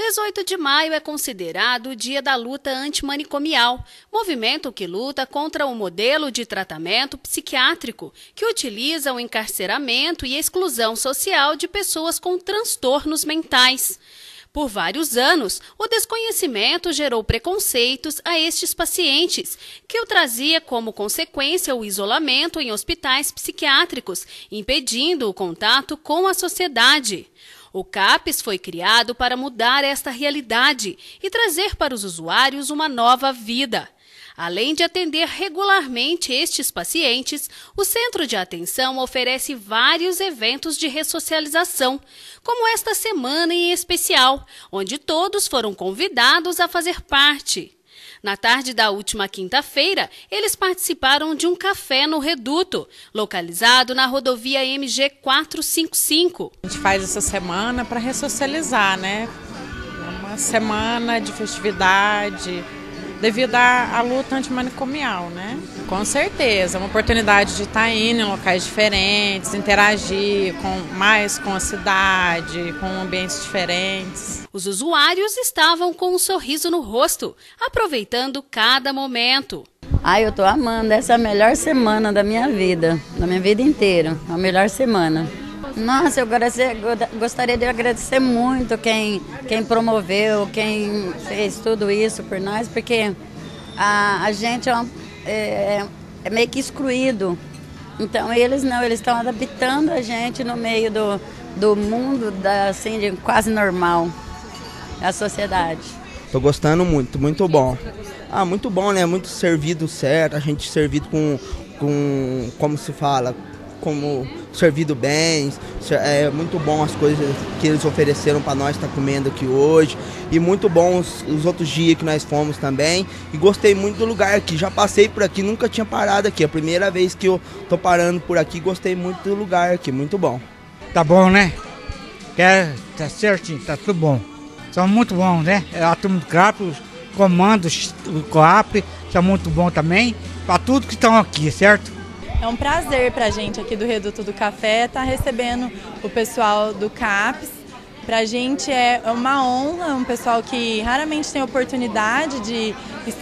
18 de maio é considerado o Dia da Luta Antimanicomial, movimento que luta contra o modelo de tratamento psiquiátrico que utiliza o encarceramento e exclusão social de pessoas com transtornos mentais. Por vários anos, o desconhecimento gerou preconceitos a estes pacientes, que o trazia como consequência o isolamento em hospitais psiquiátricos, impedindo o contato com a sociedade. O CAPS foi criado para mudar esta realidade e trazer para os usuários uma nova vida. Além de atender regularmente estes pacientes, o Centro de Atenção oferece vários eventos de ressocialização, como esta semana em especial, onde todos foram convidados a fazer parte. Na tarde da última quinta-feira, eles participaram de um café no Reduto, localizado na rodovia MG 455. A gente faz essa semana para ressocializar, né? Uma semana de festividade, devido à luta antimanicomial, né? Com certeza, uma oportunidade de estar indo em locais diferentes, interagir mais com a cidade, com ambientes diferentes. Os usuários estavam com um sorriso no rosto, aproveitando cada momento. Eu tô amando, essa é a melhor semana da minha vida inteira, a melhor semana. Nossa, eu gostaria de agradecer muito quem promoveu, quem fez tudo isso por nós, porque a gente é meio que excluído. Então eles estão adaptando a gente no meio do mundo assim, de quase normal, a sociedade. Tô gostando muito, muito bom. Muito bom, né? Muito servido certo, a gente servido com como se fala, como servido bem, é muito bom as coisas que eles ofereceram para nós estar comendo aqui hoje, e muito bons os outros dias que nós fomos também, e gostei muito do lugar aqui, já passei por aqui, nunca tinha parado aqui, é a primeira vez que eu tô parando por aqui, gostei muito do lugar aqui, muito bom. Tá bom, né? Tá certinho, tá tudo bom, são muito bons, né? A turma do CAP, os comandos do COAP, são muito bom também, para tudo que estão aqui, certo? É um prazer para a gente aqui do Reduto do Café estar recebendo o pessoal do CAPS. Para a gente é uma honra, um pessoal que raramente tem oportunidade de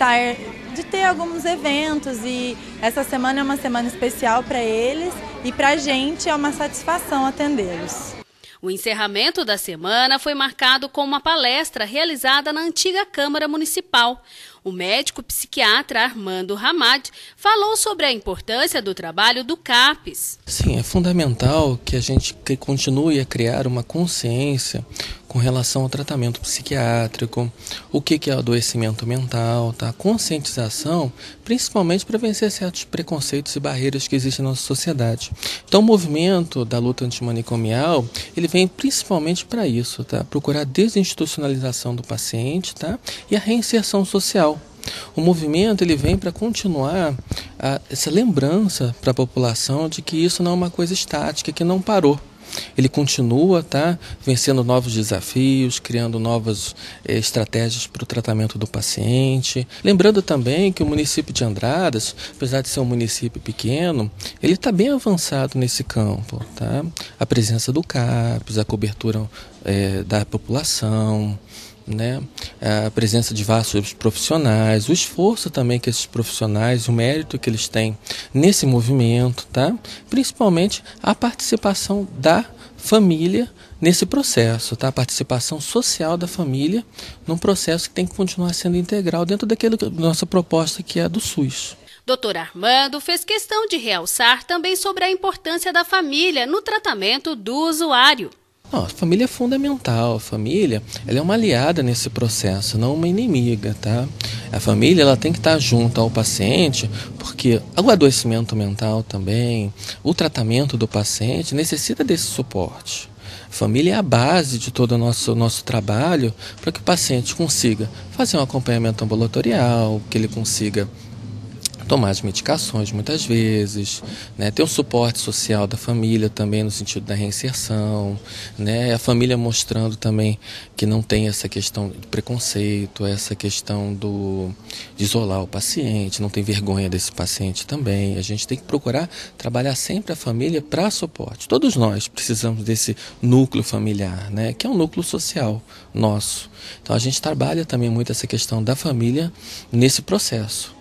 ter alguns eventos, e essa semana é uma semana especial para eles e para a gente é uma satisfação atendê-los. O encerramento da semana foi marcado com uma palestra realizada na antiga Câmara Municipal. O médico psiquiatra Armando Hamad falou sobre a importância do trabalho do CAPS. Sim, é fundamental que a gente continue a criar uma consciência com relação ao tratamento psiquiátrico, o que é adoecimento mental, tá? Conscientização, principalmente para vencer certos preconceitos e barreiras que existem na nossa sociedade. Então o movimento da luta antimanicomial, ele vem principalmente para isso, tá? Procurar a desinstitucionalização do paciente, tá? E a reinserção social. O movimento ele vem para continuar essa lembrança para a população de que isso não é uma coisa estática, que não parou. Ele continua, vencendo novos desafios, criando novas estratégias para o tratamento do paciente. Lembrando também que o município de Andradas, apesar de ser um município pequeno, ele está bem avançado nesse campo, tá? A presença do CAPS, a cobertura da população, né? A presença de vários profissionais, o esforço também que esses profissionais, o mérito que eles têm nesse movimento, tá? Principalmente a participação da família nesse processo, tá? A participação social da família num processo que tem que continuar sendo integral dentro daquela nossa proposta que é do SUS. Dr. Armando fez questão de realçar também sobre a importância da família no tratamento do usuário. Não, a família é fundamental, a família ela é uma aliada nesse processo, não uma inimiga, tá? A família ela tem que estar junto ao paciente, porque o adoecimento mental também, o tratamento do paciente necessita desse suporte. A família é a base de todo o nosso trabalho para que o paciente consiga fazer um acompanhamento ambulatorial, que ele consiga tomar as medicações muitas vezes, né? Ter um suporte social da família também no sentido da reinserção, né? A família mostrando também que não tem essa questão de preconceito, essa questão de isolar o paciente, não tem vergonha desse paciente também. A gente tem que procurar trabalhar sempre a família para suporte. Todos nós precisamos desse núcleo familiar, né? Que é um núcleo social nosso. Então a gente trabalha também muito essa questão da família nesse processo.